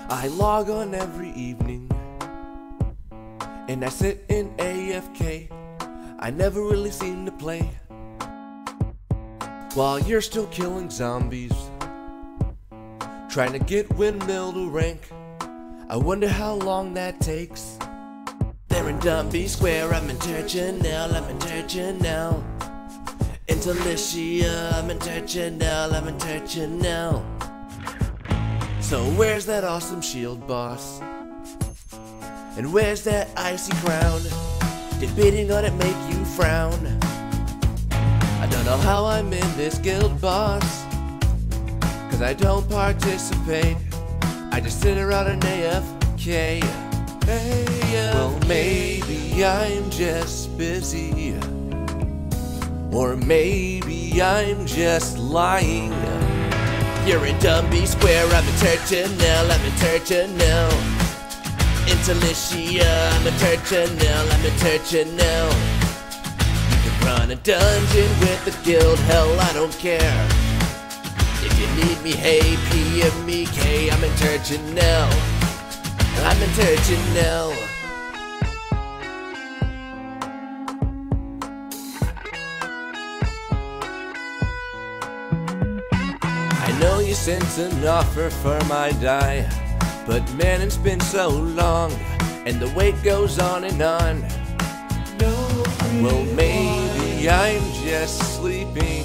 I log on every evening and I sit in AFK. I never really seem to play while you're still killing zombies, trying to get windmill to rank. I wonder how long that takes. They're in Dunby Square, I'm in Tir Chonaill, I'm in Tir Chonaill. Into Licia, I'm in Tir Chonaill, I'm in Tir Chonaill. So where's that awesome shield boss? And where's that icy crown? Did bidding on it make you frown? I don't know how I'm in this guild, boss, cause I don't participate. I just sit around an AFK. Well, maybe I'm just busy, or maybe I'm just lying. You're in Dunby Square, I'm in Tir Chonaill, I'm in Tir Chonaill. Into Licia, I'm in Tir Chonaill, I'm in Tir Chonaill. You can run a dungeon with the guild, hell, I don't care. If you need me, hey, PM me, K, I'm in Tir Chonaill, I'm in Tir Chonaill. I know you sent an offer for my die, but man, it's been so long, and the wait goes on and on. No, well, maybe I'm just sleeping,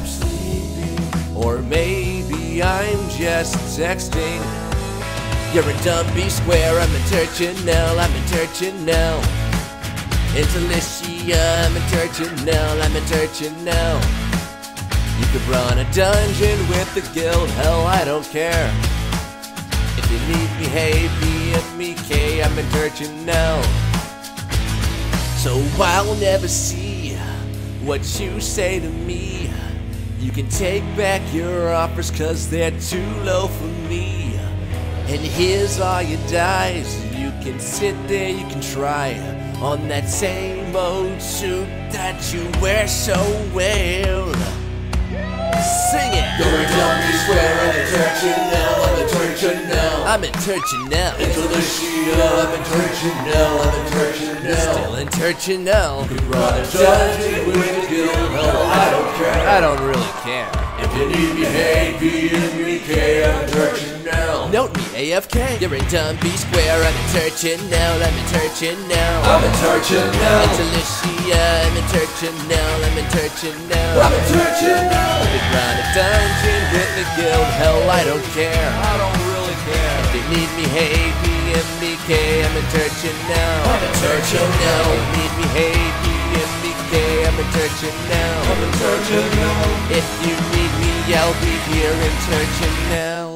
or maybe I'm just texting. You're in Dunby Square, I'm in Tir Chonaill, I'm in Tir Chonaill. Into Licia, I'm in Tir Chonaill, I'm in Tir Chonaill. You could run a dungeon with the guild, hell, I don't care. If you need me, hey, PM me, K, I'm in Tir Chonaill. So I'll never see what you say to me. You can take back your offers, cause they're too low for me. And here's all your dice. You can sit there, you can try on that same old suit that you wear so well. Sing it! You're in Dunby Square, I'm in Tir Chonaill, I'm in Tir Chonaill. I'm in Tir Chonaill. Into Licia, I'm in Tir Chonaill, I'm in Tir Chonaill. Still in Tir Chonaill. You can run a dungeon with the guild, hell, I don't care. I don't really care. If you need me, hey, PM me, K, I'm in Tir Chonaill. Note me, AFK. You're in Dunby Square, I'm in Tir Chonaill, I'm in Tir Chonaill. I'm in Tir Chonaill. Into Licia, I'm in Tir Chonaill, I'm in Tir Chonaill. I'm in Tir Chonaill. You could run a dungeon with the guild, hell, I don't care. I don't really care. If you need me, hey, PM me, K, I'm in Tir Chonaill. I'm in Tir Chonaill. If you need me, hey, PM me, K, I'm in Tir Chonaill. I'm in Tir Chonaill. If you need me, I'll be here in Tir Chonaill.